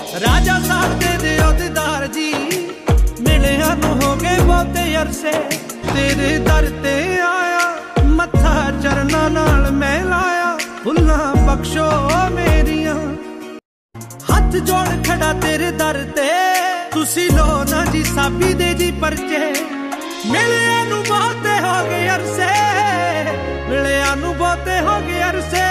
राजा साहब दे दियो दीदार जी, मिलिया नू हो गए बहुते अरसे। तेरे दर ते आया, मत्था चरना नाल मैं लाया। भुल्लां बख्शो मेरियां, हाथ जोड़ खड़ा तेरे दर ते। तुसी लो ना जी साबी दे जी परचे, मिलिया नू बहुते हो गए अरसे, मिलिया नू बहुते हो गए अरसे।